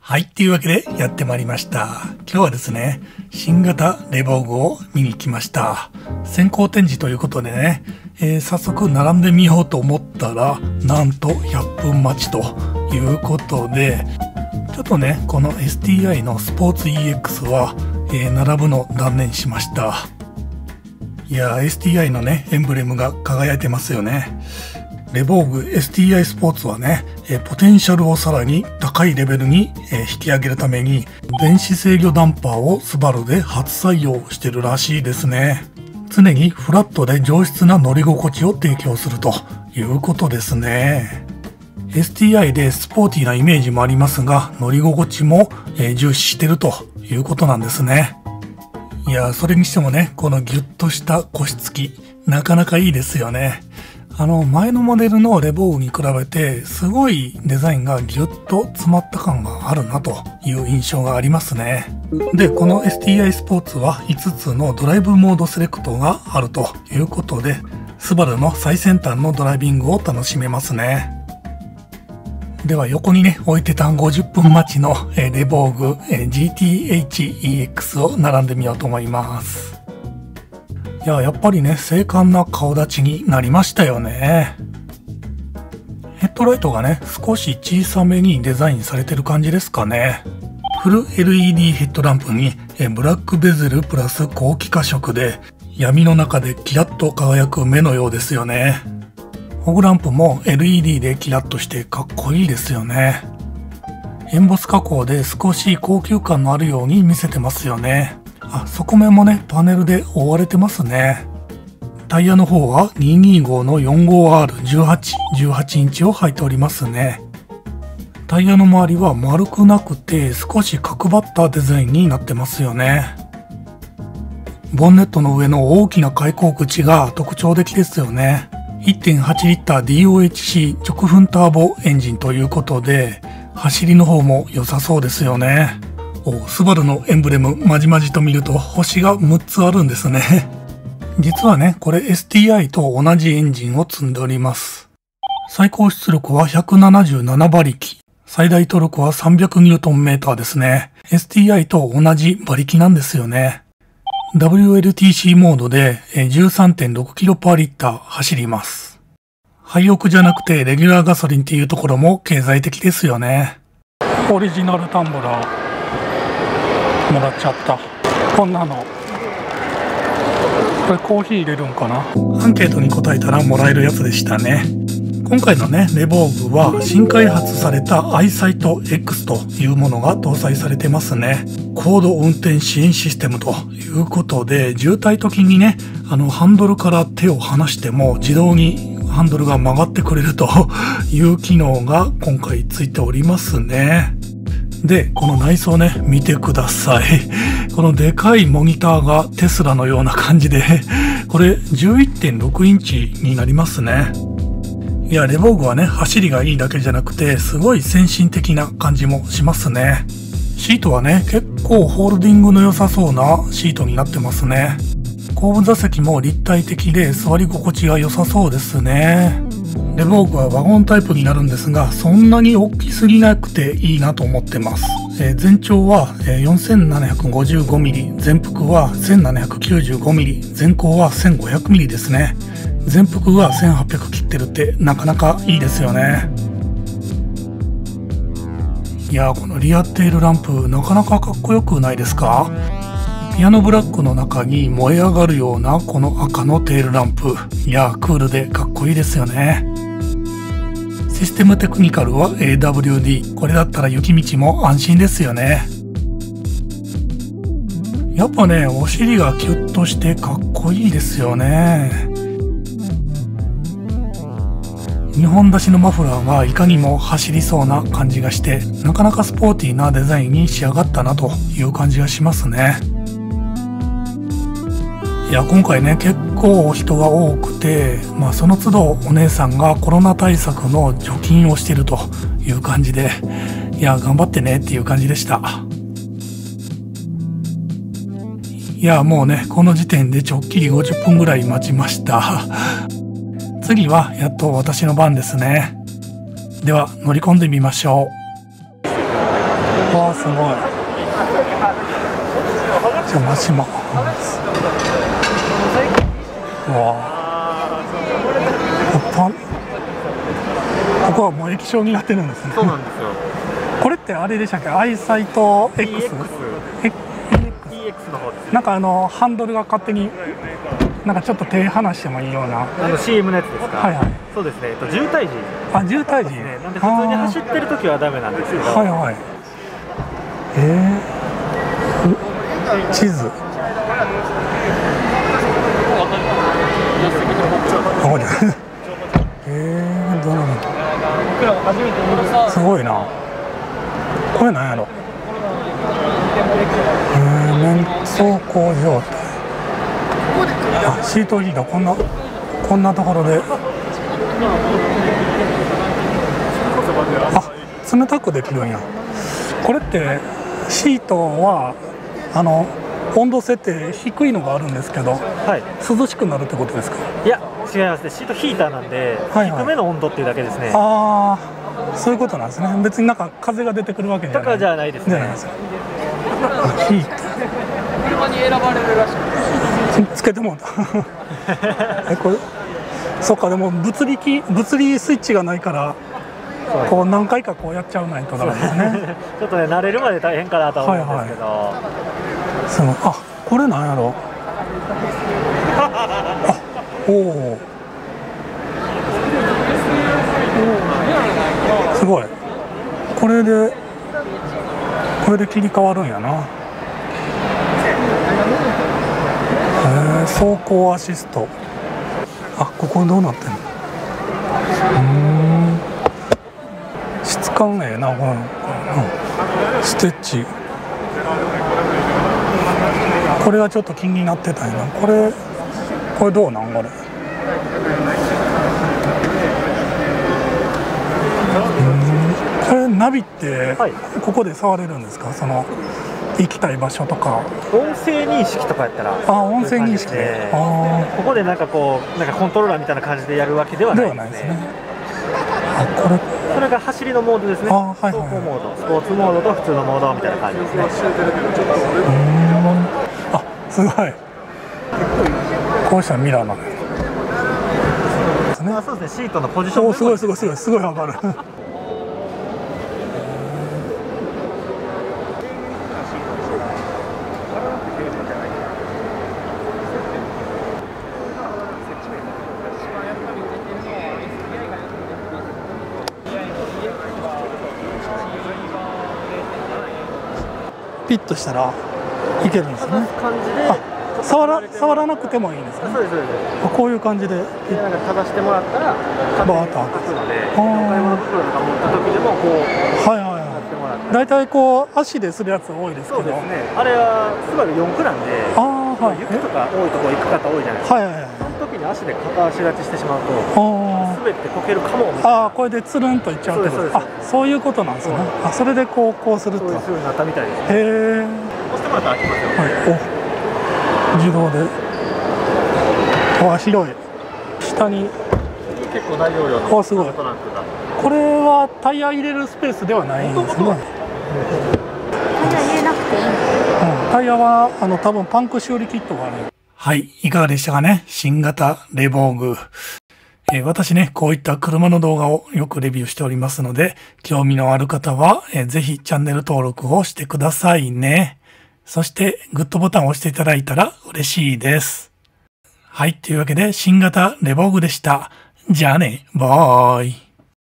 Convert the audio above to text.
はい、っていうわけでやってまいりました。今日はですね、新型レボーグを見に来ました。先行展示ということでね、早速並んでみようと思ったら、なんと100分待ちということで、ちょっとね、この STI のスポーツ EX は、並ぶの断念しました。いやー、STI のね、エンブレムが輝いてますよね。レボーグ STI スポーツはね、ポテンシャルをさらに高いレベルに引き上げるために電子制御ダンパーをスバルで初採用してるらしいですね。常にフラットで上質な乗り心地を提供するということですね。STI でスポーティーなイメージもありますが、乗り心地も重視してるということなんですね。いや、それにしてもね、このギュッとした腰つき、なかなかいいですよね。前のモデルのレボーグに比べて、すごいデザインがギュッと詰まった感があるなという印象がありますね。で、この STI スポーツは5つのドライブモードセレクトがあるということで、スバルの最先端のドライビングを楽しめますね。では横にね、置いてた50分待ちのレボーグ GTH-EX を並んでみようと思います。いや、やっぱりね、精悍な顔立ちになりましたよね。ヘッドライトがね、少し小さめにデザインされてる感じですかね。フル LED ヘッドランプにブラックベゼルプラス高輝化色で、闇の中でキラッと輝く目のようですよね。フォグランプも LED でキラッとしてかっこいいですよね。エンボス加工で少し高級感のあるように見せてますよね。側面もね、パネルで覆われてますね。タイヤの方は225の 45R18 インチを履いておりますね。タイヤの周りは丸くなくて少し角張ったデザインになってますよね。ボンネットの上の大きな開口口が特徴的ですよね。1.8 リッター DOHC 直噴ターボエンジンということで、走りの方も良さそうですよね。スバルのエンブレムまじまじと見ると星が6つあるんですね。実はね、これ STI と同じエンジンを積んでおります。最高出力は177馬力。最大トルクは300ニュートンメーターですね。STI と同じ馬力なんですよね。WLTC モードで 13.6 キロパーリッター走ります。廃屋じゃなくてレギュラーガソリンっていうところも経済的ですよね。オリジナルタンブラーもらっちゃった。こんなの。これコーヒー入れるんかな？アンケートに答えたらもらえるやつでしたね。今回のね、レボーグは新開発されたアイサイト X というものが搭載されてますね。高度運転支援システムということで、渋滞時にね、ハンドルから手を離しても自動にハンドルが曲がってくれるという機能が今回ついておりますね。で、この内装ね、見てください。このでかいモニターがテスラのような感じで、これ 11.6 インチになりますね。いや、レボーグはね、走りがいいだけじゃなくて、すごい先進的な感じもしますね。シートはね、結構ホールディングの良さそうなシートになってますね。後部座席も立体的で座り心地が良さそうですね。レボーグはワゴンタイプになるんですが、そんなに大きすぎなくていいなと思ってます。全長は 4755mm、全幅は 1795mm、全高は 1500mm ですね。全幅は1800切ってるってなかなかいいですよね。いやー、このリアテールランプなかなかかっこよくないですか？ピアノブラックの中に燃え上がるようなこの赤のテールランプ。いやー、クールでかっこいいですよね。システムテクニカルは AWD。これだったら雪道も安心ですよね。やっぱね、お尻がキュッとしてかっこいいですよね。2本出しのマフラーがいかにも走りそうな感じがして、なかなかスポーティーなデザインに仕上がったなという感じがしますね。いや、今回ね、結構人が多くて、その都度お姉さんがコロナ対策の除菌をしているという感じで、いや、頑張ってねっていう感じでした。いや、もうね、この時点でちょっきり50分ぐらい待ちました。次はやっと私の番ですね。では乗り込んでみましょう。 わあ、すごい。じゃあ、マシマ。うわあ。ここはもう液晶になってるんですね。 そうなんですよ。 これってあれでしたっけ、アイサイト X？ EX の方です。 なんかハンドルが勝手になんかちょっと手離してもいいような CM のやつですか。 はいはい。 そうですね、渋滞時。 あ、渋滞時ね、なんで普通に走ってる時はダメなんですけど。 はいはい。地図どうなの。すごいな。これなんやろ。面走行状態。あ、シートリーダー、こんなところで。あ、冷たくできるんや。これってシートは温度設定低いのがあるんですけど、はい、涼しくなるってことですか。 いや、違いますね。シートヒーターなんで、はいはい、低めの温度っていうだけですね。 ああ、そういうことなんですね。別になんか風が出てくるわけじゃない。 だからじゃないですね。 ヒーター。車に選ばれるらしい。つけてもうた。これ、そっか、でも物理スイッチがないから。こう何回かこうやっちゃうないとダメですね。 ちょっとね、慣れるまで大変かなと思うんですけど。はいはい、 あ、これなんやろ。あ、おお。すごい。これで切り替わるんやな。走行アシスト。あ、ここどうなってんの。質感ええな、このステッチ。これはちょっと気になってたんやな。これどうなんこれ。これナビってここで触れるんですか。その行きたい場所とか。 音声認識とかやったら。 あ、音声認識で。 ここでなんかこうなんかコントローラーみたいな感じでやるわけではないですね。 あ、 それが走りのモードですね。 はいはい、 走行モード、スポーツモードと普通のモードみたいな感じですね。 あ、すごい。こうしたらミラーなんです。 あ、そうですね。シートのポジション。 お、すごいすごいわかる。ピッとしたらいけるんですね。触らなくてもいいんですか。 そうです。 こういう感じで。 なんかかざしてもらったらバーッと開くので、お買い物袋とか持った時でもこう。はいはいはい。 だいたいこう足でするやつ多いですけど。 そうですね。あれはスバル4駆なんで、雪とか多いとこ行く方多いじゃないですか。はいはいはい。その時に足で片足立ちしてしまうと滑ってこけるかもみたいな。ああ、これでつるんといっちゃうってこと。あ、そういうことなんですね。あ、それでこうすると。そういう風になったみたいです。へえ。押してもらったら開きますよ。はい。お、自動で。あ、広い。下に結構大容量のトランクが。 これはタイヤ入れるスペースではないんですね。 タイヤ入れなくていいんですか。 タイヤは多分パンク修理キットがある。はい、いかがでしたかね。新型レボーグ。私ね、こういった車の動画をよくレビューしておりますので、興味のある方は、ぜひチャンネル登録をしてくださいね。そして、グッドボタンを押していただいたら嬉しいです。はい、というわけで、新型レボーグでした。じゃあね、バーイ。